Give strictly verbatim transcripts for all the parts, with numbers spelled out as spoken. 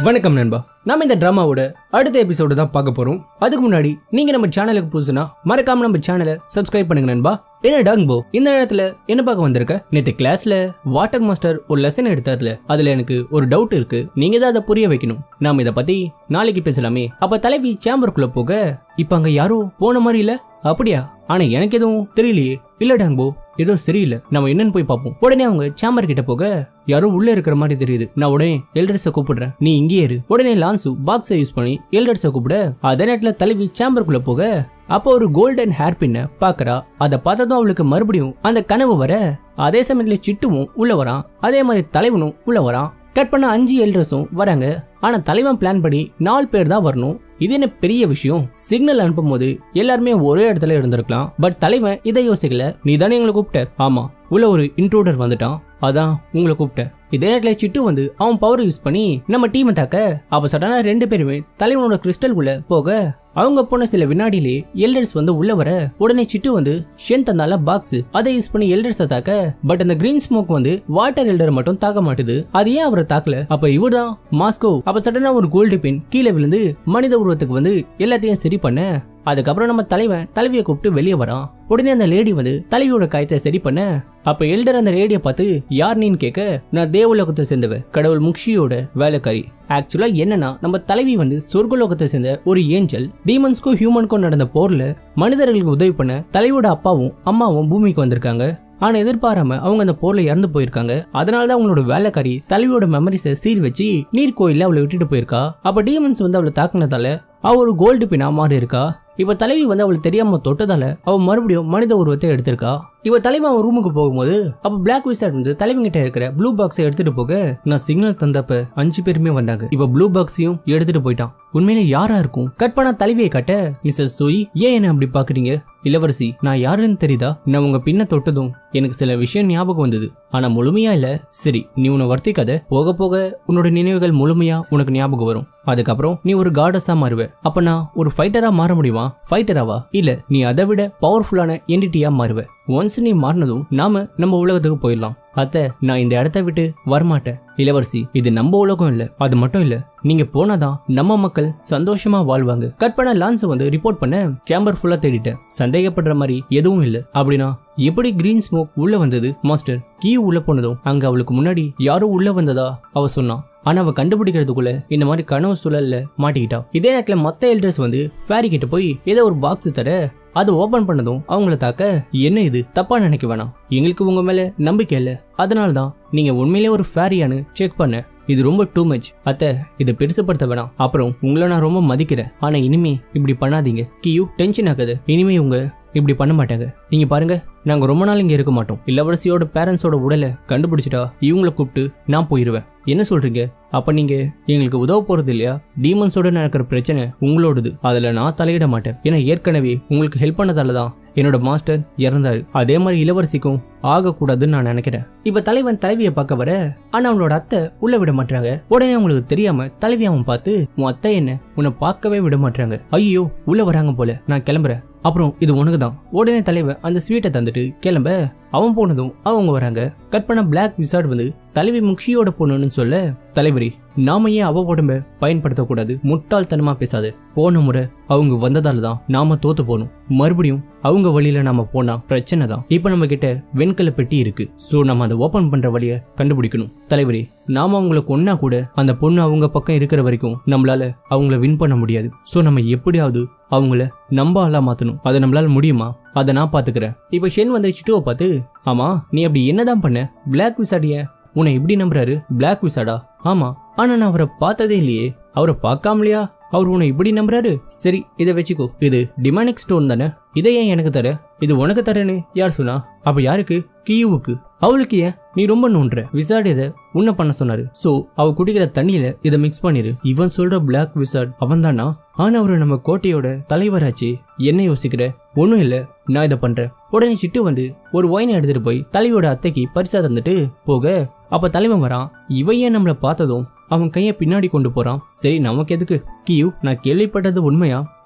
வணக்கம் நண்பா. நாம இந்த டிராமாவோட அடுத்த எபிசோடு தான் பார்க்க போறோம். அதுக்கு முன்னாடி நீங்க நம்ம சேனலுக்கு புதுசுனா மறக்காம நம்ம சேனலை சப்ஸ்கிரைப் பண்ணுங்க நண்பா. என்ன டாங்போ இந்த நேரத்துல என்ன பார்க்க வந்திருக்க? நேற்று கிளாஸ்ல வாட்டர் மாஸ்டர் ஒரு லெசன் எடுத்தார்ல, அதுல எனக்கு ஒரு டவுட் இருக்கு. நீங்க தான் அதை புரிய வைக்கணும். நாம இதை பத்தி நாளைக்கு பேசலாமே. அப்ப தலைவி சேம்பருக்குள்ள போக இப்ப அங்க யாரும் போன மாதிரி இல்ல. அப்படியா? ஆனா எனக்கு எதுவும் தெரியலையே. இல்ல டாங்போ, ஏதோ சரியில்லை, நம்ம என்னன்னு போய் பார்ப்போம். உடனே அவங்க சேம்பர் கிட்ட போக யாரும் உள்ள இருக்கிற மாதிரி தெரியுது. நான் உடனே எல்டர்ஸை கூப்பிடுறேன், நீ இங்கே இரு. உடனே லான்சு பாக்ஸை யூஸ் பண்ணி எல்டர்ஸை கூப்பிட அதே நேரத்துல தலைவி சேம்பருக்குள்ள போக அப்போ ஒரு கோல்டன் ஹேர் பின்ன பாக்குறா. அதை பார்த்ததும் அவளுக்கு மறுபடியும் அந்த கனவு வர, அதே சமயத்துல சிட்டுவும் உள்ள வரான், அதே மாதிரி தலைவனும் உள்ள வரான். கட் பண்ண அஞ்சு எல்டர்ஸும் வராங்க. ஆனா தலைவன் பிளான் படி நாலு பேர் தான் வரணும். இது என்ன பெரிய விஷயம்? சிக்னல் அனுப்பும் போது எல்லாருமே ஒரே இடத்துல இருந்திருக்கலாம். பட் தலைவன் இதை யோசிக்கல. நீ தானே எங்களை கூப்பிட்ட? ஆமா, உள்ள ஒரு இன்ட்ரூடர் வந்துட்டான், அதான் உங்களை கூப்பிட்டேன். இதே நேரத்துல சிட்டு வந்து அவன் பவர் யூஸ் பண்ணி நம்ம டீமை தாக்க. அப்ப சடனா ரெண்டு பேருமே தலைவனோட கிறிஸ்டல் உள்ள போக அவங்க போன சில வினாடியிலே எல்டர்ஸ் வந்து உள்ள வர, உடனே சிட்டு வந்து ஷென் தந்தால பாக்ஸ் அதை யூஸ் பண்ணி எல்டர்ஸ் தாக்க. பட் அந்த கிரீன் ஸ்மோக் வந்து வாட்டர் எல்டர் மட்டும் தாக்க மாட்டுது. அது ஏன் அவரை தாக்கல? அப்ப இவர்தான் மாஸ்கோ. அப்ப சடனா ஒரு கோல்டு பின் கீழே விழுந்து மனித உருவத்துக்கு வந்து எல்லாத்தையும் சரி பண்ண. அதுக்கப்புறம் நம்ம தலைவன் தலைவியை கூப்பிட்டு வெளியே வரான். உடனே அந்த லேடி வந்து தலைவியோட காயத்தை சரி பண்ண. அப்ப எல்டர் அந்த லேடியை பார்த்து யார் நீன்னு கேட்க, நான் தேவலோகத்தை சேர்ந்தவ, கடவுள் முக்ஷியோட வேலைக்காரி. ஆக்சுவலா என்னன்னா நம்ம தலைவி வந்து சொர்க்கலோகத்தை சேர்ந்த ஒரு ஏஞ்சல். டீமன்ஸ்க்கும் ஹியூமனுக்கும் நடந்த போர்ல மனிதர்களுக்கு உதவி பண்ண தலைவியோட அப்பாவும் அம்மாவும் பூமிக்கு வந்திருக்காங்க. ஆனா எதிர்பாராம அவங்க அந்த போர்ல இறந்து போயிருக்காங்க. அதனாலதான் அவங்களோட வேலைக்காரி தலைவியோட மெமரிஸை சீர் வச்சு நீர் கோயில்ல அவளை விட்டுட்டு போயிருக்கா. அப்ப டீமன்ஸ் வந்து அவளை தாக்குனதால அவ ஒரு கோல்டு பின்னா மாறி இருக்கா. இப்ப தலைவி வந்து அவளுக்கு தெரியாம தொட்டதால அவ மறுபடியும் மனித உருவத்தை எடுத்திருக்கா. இவ தலைவன் அவன் ரூமுக்கு போகும்போது அப்ப பிளாக் விசார்ட் வந்து தலைவங்கிட்ட இருக்கிற ப்ளூ பாக்ஸை எடுத்துட்டு போக, நான் சிக்னல் தந்தப்ப அஞ்சு பேருமே வந்தாங்க. இப்ப ப்ளூ பாக்ஸையும் எடுத்துட்டு போயிட்டான். உண்மையிலே யாரா இருக்கும்? கட் பண்ண தலைவியை கட்ட, மிஸ்ஸஸ் சோயி ஏன் என்ன அப்படி பாக்குறீங்க? இளவரசி, நான் யாருன்னு தெரியுதா? நான் உங்க பின்ன தொட்டதும் எனக்கு சில விஷயம் ஞாபகம் வந்தது, ஆனா முழுமையா இல்ல. சரி, நீ உன்னை வர்த்திக்காத, போக போக உன்னோட நினைவுகள் முழுமையா உனக்கு ஞாபகம் வரும். அதுக்கப்புறம் நீ ஒரு காடஸா மாறுவ. அப்ப நான் ஒரு ஃபைட்டரா மாற முடியுமா? ஃபைட்டராவா? இல்ல, நீ அதை விட பவர்ஃபுல்லான என்டிட்டியா மாறுவ. ஒன்ஸ் நீ மாறினதும் நாம நம்ம உலகத்துக்கு போயிடலாம். அத்தை, நான் இந்த இடத்த விட்டு வரமாட்டேன். இளவரசி, இது நம்ம உலகம் இல்ல. அது மட்டும் இல்ல, நீங்க போனாதான் நம்ம மக்கள் சந்தோஷமா வாழ்வாங்க. கட் பண்ண லான்ஸ் வந்து ரிப்போர்ட் பண்ண சேம்பர் ஃபுல்லா தேடிட்டேன், சந்தேகப்படுற மாதிரி எதுவும் இல்ல. அப்படின்னா எப்படி கிரீன் ஸ்மோக் உள்ள வந்தது? மாஸ்டர், கீ உள்ள போனதும் அங்க அவளுக்கு முன்னாடி யாரும் உள்ள வந்ததா அவ சொன்னான். ஆனா அவ கண்டுபிடிக்கிறதுக்குள்ள இந்த மாதிரி கனவு சூழல்ல மாட்டிக்கிட்டா. இதே நேரத்துல மத்த எல்டர்ஸ் வந்து ஃபேரி கிட்ட போய் ஏதோ ஒரு பாக்ஸ் தர, அது ஓபன் பண்ணதும் அவங்கள தாக்க. என்ன இது? தப்பா நினைக்க வேணாம், எங்களுக்கு உங்க மேல நம்பிக்கை இல்ல, அதனால்தான் நீங்க உண்மையிலே ஒரு ஃபேரியானு செக் பண்ண. இது ரொம்ப டூ மச் அத்தை, இதை பெருசுப்படுத்த வேணாம். அப்புறம் உங்களை நான் ரொம்ப மதிக்கிறேன், ஆனா இனிமே இப்படி பண்ணாதீங்க. கியூ டென்ஷன் ஆகுது. இனிமே உங்க இப்படி பண்ண மாட்டாங்க. நீங்க பாருங்க, நாங்க ரொம்ப நாள் இங்க இருக்க மாட்டோம். இளவரசியோட பேரண்ட்ஸோட உடலை கண்டுபிடிச்சிட்டா இவங்களை கூப்பிட்டு நான் போயிருவேன். என்ன சொல்றீங்க? அப்ப நீங்க எங்களுக்கு உதவ போறது இல்லையா? டீமன்ஸோட நடக்கிற பிரச்சனை உங்களோடது, அதுல நான் தலையிட மாட்டேன். ஏன்னா ஏற்கனவே உங்களுக்கு ஹெல்ப் பண்ணதாலதான் என்னோட மாஸ்டர் இறந்தாரு. அதே மாதிரி இளவரசிக்கும் ஆக கூடாதுன்னு நான் நினைக்கிறேன். இப்ப தலைவன் தலைவியை பார்க்க வர, ஆனா அவனோட அத்தை உள்ள விட மாட்டாங்க. உடனே அவங்களுக்கு தெரியாம தலைவி அவன் பார்த்து, உன் அத்தை என்ன உன்னை பார்க்கவே விட மாட்டாங்க. ஐயோ, உள்ள வராங்க போல, நான் கிளம்புறேன். அப்புறம் இது உனக்கு தான். உடனே தலைவன் அந்த ஸ்வீட்டை தந்துட்டு கிளம்ப அவன் போனதும் அவங்க வராங்க. கட் பண்ண பிளாக் விசார்ட் வந்து தலைவி முக்ஷியோட பொண்ணுன்னு சொல்ல, தலைவரி, நாம ஏன் அவ உடம்ப பயன்படுத்தக்கூடாது? முட்டாள்தனமா பேசாது. போன முறை அவங்க வந்ததால தான் நாம தோத்து போனோம். மறுபடியும் அவங்க வழியில நாம போனா பிரச்சனை தான். இப்ப நம்ம கிட்ட வெண்கல பெட்டி இருக்கு, சோ நம்ம அதை ஓபன் பண்ற வழிய கண்டுபிடிக்கணும். தலைவரி, நாம அவங்களை கொன்னா கூட அந்த பொண்ணு அவங்க பக்கம் இருக்கிற வரைக்கும் நம்மளால அவங்கள வின் பண்ண முடியாது. சோ நம்ம எப்படியாவது அவங்கள நம்ப ஆளா மாத்தணும். அதை நம்மளால முடியுமா? அதை நான் பாத்துக்கிறேன். இப்ப ஷென் வந்து சிட்டுவை பார்த்து, ஆமா நீ அப்படி என்னதான் பண்ண? பிளாக் விசாடிய உன்னை இப்படி நம்புறாரு? பிளாக் விசாடா? ஆமா, ஆனா நான் அவரை பார்த்ததே இல்லையே. அவரை பார்க்காமலையா அவர் உன்னை இப்படி நம்புறாரு? சரி, இதை வச்சுக்கோ. இது டிமானிக் ஸ்டோன் தானே, இதை ஏன் எனக்கு தர? இது உனக்கு தரேன்னு யார் சொன்னா? அப்ப யாருக்கு? கியூவுக்கு. அவளுக்கு ஏன் நீ ரொம்ப நோன்ற? விசார்ட் இதை உன்ன பண்ண சொன்னாரு. சோ அவ குடிக்கிற தண்ணியில இதை மிக்ஸ் பண்ணிரு. இவன் சொல்ற பிளாக் விசார்ட் அவன் தானா? ஆனா அவரு நம்ம கோட்டையோட தலைவராச்சு. என்ன யோசிக்கிற? ஒண்ணும் இல்ல, நான் இதை பண்றேன். உடனே சிட்டு வந்து ஒரு ஒயினை எடுத்துட்டு போய் தலைவியோட அத்தைக்கு பரிசா தந்துட்டு போக, அப்ப தலைவன் வரான். இவையே நம்மள பார்த்ததும் அவன் கைய பின்னாடி கொண்டு போறான். சரி, நமக்கு எதுக்கு? கியூ, நான் கேள்விப்பட்டது உண்மையா?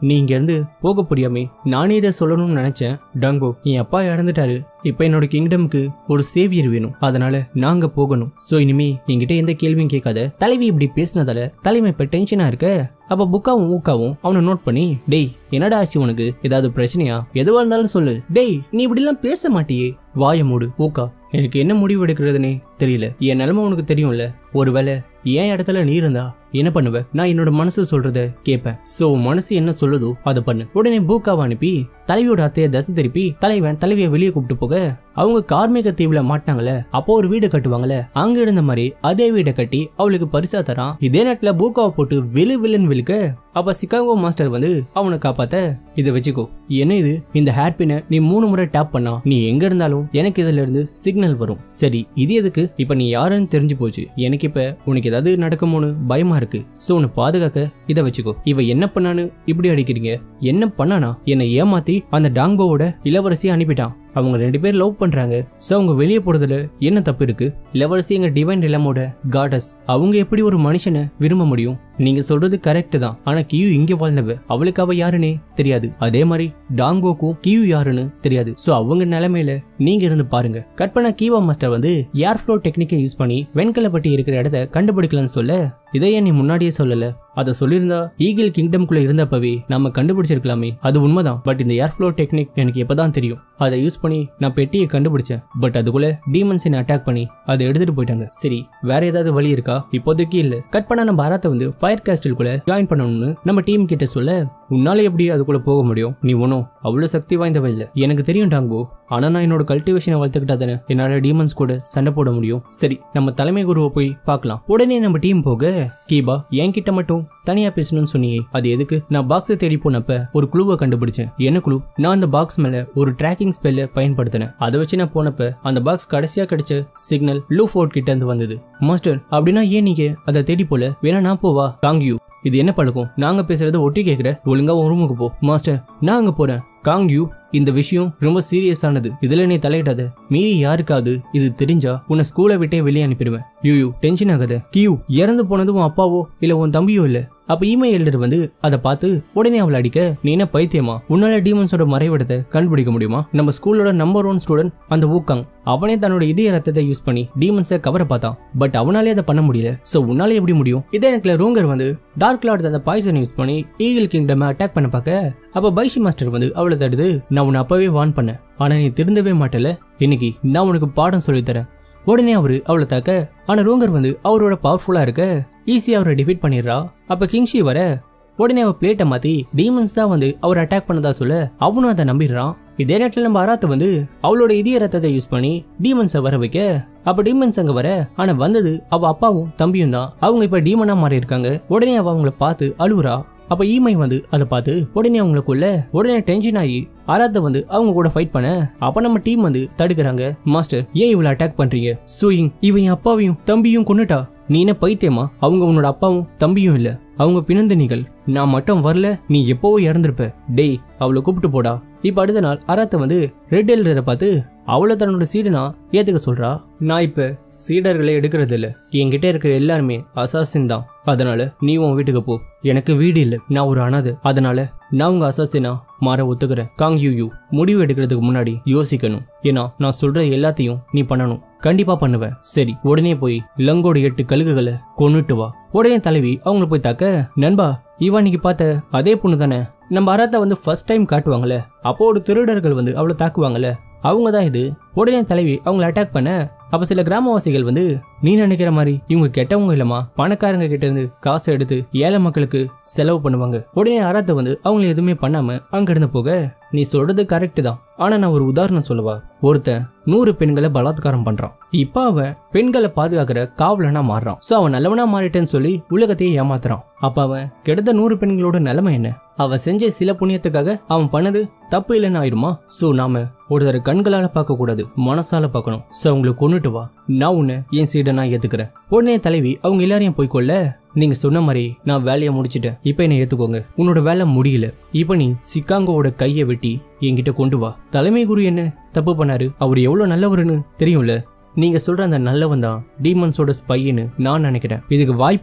நீ இங்க இருந்து போக புரியாமே நானே இதை சொல்லணும்னு நினைச்சேன். டாங்போ, என் அப்பா இறந்துட்டாரு. இப்ப என்னோட கிங்டம்க்கு ஒரு சேவியர் வேணும். அதனால நாங்க போகணும். சோ இனிமே என்கிட்ட எந்த கேள்வியும் கேட்காத. தலைவி இப்படி பேசினதால தலைமை இப்ப டென்ஷனா இருக்க. அப்ப புக்காவும் ஊக்காவும் அவனை நோட் பண்ணி, டேய் என்னடா ஆச்சு உனக்கு? ஏதாவது பிரச்சனையா? எதுவா இருந்தாலும் சொல்லு. டேய் நீ இப்படி எல்லாம் பேச மாட்டியே. வாய மூடு ஊக்கா. எனக்கு என்ன முடிவு எடுக்கிறதுனே தெரியல. என் நிலைமை உனக்கு தெரியும்ல. ஒருவேளை என் இடத்துல நீ இருந்தா என்ன பண்ணுவ? நான் என்னோட மனசு சொல்றத கேட்பேன். சோ மனசு என்ன சொல்லுதோ அதை பண்ணு. உடனே பூக்காவை அனுப்பி தலைவியோட அத்தைய தசை திருப்பி தலைவன் தலைவிய வெளியே கூப்பிட்டு போக, அவங்க கார்மேக தீவுல மாட்டாங்கல்ல, அப்போ ஒரு வீடு கட்டுவாங்கல்ல, அங்க இருந்த மாதிரி அதே வீடை கட்டி அவளுக்கு பரிசா தரான். இதே நேரத்துல பூக்காவை போட்டு விழு விழுன்னு விழுக்க, அப்ப சிகாகோ மாஸ்டர் வந்து அவனை காப்பாத்த, இதை வச்சுக்கோ. என்ன இது? இந்த ஹேர்பினை நீ மூணு முறை டேப் பண்ணா நீ எங்க இருந்தாலும் எனக்கு இதுல இருந்து சிக்னல் வரும். சரி இது எதுக்கு? இப்ப நீ யாருன்னு தெரிஞ்சு போச்சு. எனக்கு இப்ப உனக்கு ஏதாவது நடக்குமோன்னு பயமா இருக்கு. சோ உன்னை பாதுகாக்க இதை வச்சுக்கோ. இவ என்ன பண்ணான்னு இப்படி அடிக்கிறீங்க? என்ன பண்ணானா? என்னை ஏமாத்தி அந்த டாங்போவோட இளவரசியை அனுப்பிட்டான். அவங்க ரெண்டு பேர் லவ் பண்றாங்க. சோ அவங்க வெளியே போறதுல என்ன தப்பு இருக்கு? இளவரசி எங்க டிவைன் ரிலமோட காடஸ். அவங்க எப்படி ஒரு மனுஷனை விரும்ப முடியும்? நீங்க சொல்றது கரெக்ட் தான். ஆனா கியூ இங்க வாழ்ந்தவ. அவளுக்கு அவ யாருன்னே தெரியாது. அதே மாதிரி டாங்கோக்கும் கியூ யாருன்னு தெரியாது. சோ அவங்க நிலைமையில நீங்க இருந்து பாருங்க. கட் பண்ண கீவா மாஸ்டர் வந்து ஏர் ஃப்ளோ டெக்னிக்கை யூஸ் பண்ணி வெண்கலப்பட்டி இருக்கிற இடத்த கண்டுபிடிக்கலாம்னு சொல்ல, இதையே நீ முன்னாடியே சொல்லல. அதை சொல்லியிருந்தா ஈகிள் கிங்டம்குள்ள இருந்தப்பவே நம்ம கண்டுபிடிச்சிருக்கலாமே. அது உண்மைதான். பட் இந்த ஏர் ஃப்ளோ டெக்னிக் எனக்கு எப்பதான் தெரியும். அதை யூஸ் பண்ணி நான் பெட்டியை கண்டுபிடிச்சேன். பட் அதுக்குள்ள டீமன்ஸ் என்ன அட்டாக் பண்ணி அதை எடுத்துட்டு போயிட்டாங்க. சரி வேற ஏதாவது வழி இருக்கா? இப்போதைக்கு இல்ல. கட் பண்ண நம்ம பாரத்தை வந்து ஃபயர் கேஸ்டில்குள்ள ஜாயின் பண்ணணும்னு நம்ம டீம் கிட்ட சொல்ல, உன்னால எப்படி அதுக்குள்ள போக முடியும்? நீ ஒன்னும் அவ்வளவு சக்தி வாய்ந்தவ இல்ல. எனக்கு தெரியும் டாங்கோ. ஆனா நான் என்னோட கல்டிவேஷனை வளர்த்துக்கிட்டா தானே என்னால டீமன்ஸ் கூட சண்டை போட முடியும். சரி நம்ம தலைமை குருவை போய் பார்க்கலாம். உடனே நம்ம டீம் போக, கீபா என்கிட்ட மட்டும் தனியா பேசணும்னு சொன்னியே, அது எதுக்கு? நான் பாக்ஸை தேடி போனப்ப ஒரு குழுவை கண்டுபிடிச்சேன். என்ன குழு? நான் அந்த பாக்ஸ் மேல ஒரு டிராக்கிங் ஸ்பெல்ல பயன்படுத்தினேன். அதை வச்சு நான் போனப்ப அந்த பாக்ஸ் கடைசியா கிடைச்ச சிக்னல் லூ ஃபோர்ட் கிட்ட இருந்து வந்தது. மாஸ்டர் அப்படின்னா ஏன் நீங்க அதை தேடி போல? வேணா நான் போவா? காங்யூ இது என்ன பழக்கம்? நாங்க பேசுறத ஒட்டி கேக்குற. ஒழுங்கா ஒரு ரூமுக்கு போ. மாஸ்டர் நான் அங்க போறேன். காங்யூ இந்த விஷயம் ரொம்ப சீரியஸானது. இதுல நீ தலையிடாத. மீறி யாருக்காவது இது தெரிஞ்சா உன்னை ஸ்கூலை விட்டே வெளியே அனுப்பிடுவேன். யூ டென்ஷன் ஆகாத. கியூ இறந்து போனது உன் அப்பாவோ இல்ல உன் தம்பியோ இல்ல. அப்ப இமெயில் எல்டர் வந்து அதை பார்த்து உடனே அவளை அடிக்க, நீ என்ன பைத்தியமா? உன்னால டீமன்ஸோட மறைவிடத்தை கண்டுபிடிக்க முடியுமா? நம்ம ஸ்கூலோட நம்பர் ஒன் ஸ்டூடெண்ட் அந்த ஊக்காங், அவனே தன்னோட இதய ரத்தத்தை யூஸ் பண்ணி டீமன்ஸை கவர பார்த்தான். பட் அவனாலே அதை பண்ண முடியல. சோ உன்னாலே எப்படி முடியும்? இதே எனக்கு ரூங்கர் வந்து டார்க் லார்ட் அந்த பாய்சன் யூஸ் பண்ணி ஈகிள் கிங்டம் அட்டாக் பண்ண பார்க்க, அப்ப பைஷி மாஸ்டர் வந்து அவளை தடுத்து, நான் உன்னை அப்பவே வார்ன் பண்ண, ஆனா நீ திருந்தவே மாட்டல. இன்னைக்கு நான் உனக்கு பாடம் சொல்லித்தரேன். உடனே அவரு அவளை தாக்க, ஆனா ரூங்கர் வந்து அவரோட பவர்ஃபுல்லா இருக்க ஈஸியா அவரை டிஃபீட் பண்ணிடுறா. அப்ப கிங்ஷி வர உடனே அவ பிளேட்டை மாத்தி டீமன்ஸ் தான் வந்து அவர் அட்டாக் பண்ணதா சொல்ல அவனும் அதை நம்பிடுறான். இதே நேரத்துல நம்ம அராத்த வந்து அவளோட இதய ரத்தத்தை யூஸ் பண்ணி டீமன்ஸை வர வைக்க, அப்ப டீமன்ஸ் அங்க வர, ஆனா வந்தது அவ அப்பாவும் தம்பியும் தான். அவங்க இப்ப டீமனா மாறி இருக்காங்க. உடனே அவ அவங்கள பார்த்து அழுவுறா. அப்ப ஈமை வந்து அதை பார்த்து உடனே அவங்களுக்குள்ள உடனே டென்ஷன் ஆகி அராத்த வந்து அவங்க கூட ஃபைட் பண்ண, அப்ப நம்ம டீம் வந்து தடுக்கிறாங்க. மாஸ்டர் ஏன் இவளை அட்டாக் பண்றீங்க? சூயிங் இவன் என் அப்பாவையும் தம்பியும் கொன்னுட்டா. நீ என்ன பைத்தியமா? அவங்க உன்னோட அப்பாவும் தம்பியும் இல்ல, அவங்க பிணந்தனிகள். நான் மட்டும் வரல நீ எப்பவோ இறந்திருப்ப. டேய் அவளை கூப்பிட்டு போடா. இப்ப அடுத்த நாள் அராத்த வந்து ரெட் எல்டரை பார்த்து அவளை தன்னோட சீடனா ஏத்துக்க சொல்றா. நான் இப்ப சீடர்களை எடுக்கிறது இல்ல. என்கிட்ட இருக்கிற எல்லாருமே அசாசின் தான். அதனால நீ உன் வீட்டுக்கு போ. எனக்கு வீடு இல்ல, நான் ஒரு அனாதை. அதனால நான் உங்க அசாசினா மாற ஒத்துக்கிறேன். காங்யூ யூ முடிவு எடுக்கிறதுக்கு முன்னாடி யோசிக்கணும். ஏன்னா நான் சொல்ற எல்லாத்தையும் நீ பண்ணணும். கண்டிப்பா பண்ணுவேன். சரி உடனே போய் லங்கோட எட்டு கழுகுகளை கொன்னுட்டு வா. உடனே தலைவி அவங்கள போய் தாக்க, நண்பா இவா நீங்க பார்த்த அதே பொண்ணு தானே? நம்ம அராத்த வந்து ஃபர்ஸ்ட் டைம் காட்டுவாங்கல்ல, அப்போ ஒரு திருடர்கள் வந்து அவளை தாக்குவாங்கல்ல, அவங்கதான் இது. உடனே தலைவி அவங்களை அட்டாக் பண்ண, அப்ப சில கிராமவாசிகள் வந்து, நீ நினைக்கிற மாதிரி இவங்க கெட்டவங்க இல்லமா, பணக்காரங்க கிட்ட இருந்து காசு எடுத்து ஏழை மக்களுக்கு செலவு பண்ணுவாங்க. உடனே அராத்த வந்து அவங்களை எதுவுமே பண்ணாம அங்க இருந்து போக, நீ சொல்றது கரெக்ட் தான். ஆனா நான் ஒரு உதாரணம் சொல்லவா? ஒருத்தன் நூறு பெண்களை பலாத்காரம் பண்றான். இப்ப அவன் பெண்களை பாதுகாக்கிற காவலனா மாறுறான். சோ அவன் நல்லவனா மாறிட்டேன்னு சொல்லி உலகத்தையே ஏமாத்துறான். அப்ப அவன் கிட்டத்த நூறு பெண்களோட நிலைமை என்ன? அவன் செஞ்ச சில புண்ணியத்துக்காக அவன் பண்ணது தப்பு இல்லைன்னு ஆயிடுமா? சோ நாம ஒருத்தர கண்களால பார்க்க கூடாது, மனசால பார்க்கணும். சோ அவங்களை கொன்னுட்டு வா, நான் உன்னை என் சீட நான் ஏத்துக்கிறேன். உடனே தலைவி அவங்க எல்லாரையும் போய் கொள்ள, நீங்க சொன்ன மாதிரி நான் வேலையை முடிச்சிட்டேன். இப்ப என்ன ஏத்துக்கோங்க. உன்னோட வேலை முடியல. இப்ப நீ சிக்காங்கோட கைய வெட்டி என்கிட்ட கொண்டு வா. தலைமை குரு என்ன தப்பு பண்ணாரு? அவர் எவ்வளவு நல்லவருன்னு தெரியும்ல. நீங்க சொல்ற அந்த நல்லவன் தான் டீமன்ஸோட ஸ்பைன்னு நான் நினைக்கிறேன். இதுக்கு வாய்ப்பே இல்ல.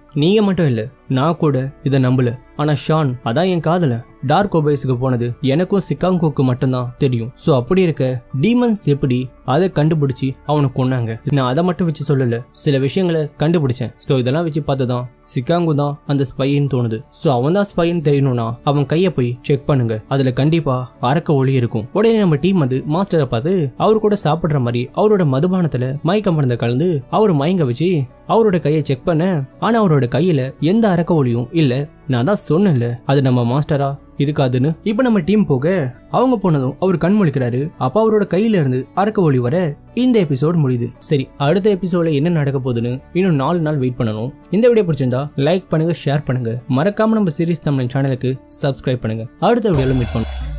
நீங்க மட்டும் இல்ல, நான் கூட இதை நம்பல. ஆனா ஷான் அதான் என் காதல டார்க் ஓபேஸ்க்கு போனது எனக்கும் சிக்காங்கோக்கு மட்டும்தான் தெரியும். சோ அப்படி இருக்க டீமன்ஸ் எப்படி அதை கண்டுபிடிச்சி அவனை கொன்னாங்க? நான் அதை மட்டும் வச்சு சொல்லல, சில விஷயங்களை கண்டுபிடிச்சேன். சோ இதெல்லாம் வச்சு பார்த்துதான் சிக்காங்கோ தான் அந்த ஸ்பைன்னு தோணுது. சோ அவன் தான் ஸ்பைன்னு தெரியணும்னா அவன் கைய போய் செக் பண்ணுங்க, அதுல கண்டிப்பா அரக்க ஒளி இருக்கும். உடனே நம்ம டீம் வந்து மாஸ்டரை பார்த்து அவரு கூட சாப்பிடுற மாதிரி அவரோட மதுபானத்துல மயக்க மருந்த கலந்து அவர் மயங்க வச்சு அவரோட கையை செக் பண்ண. ஆனா அவரோட கையில எந்த அரக்க ஒளியும் இல்ல. நான் தான் சொன்னேன்ல அது நம்ம மாஸ்டரா இருக்காதுன்னு. இப்ப நம்ம டீம் போக அவங்க போனதும் அவர் கண் முழிக்கிறாரு. அப்ப அவரோட கையில இருந்து அரக்க ஒளி வர இந்த எபிசோட் முடியுது. சரி, அடுத்த எபிசோட்ல என்ன நடக்க போகுதுன்னு இன்னும் நாலு நாள் வெயிட் பண்ணணும். இந்த வீடியோ பிடிச்சிருந்தா லைக் பண்ணுங்க, ஷேர் பண்ணுங்க, மறக்காம நம்ம சீரிஸ் தமிழ் சேனலுக்கு சப்ஸ்கிரைப் பண்ணுங்க. அடுத்த வீடியோல மீட் பண்ணுவோம்.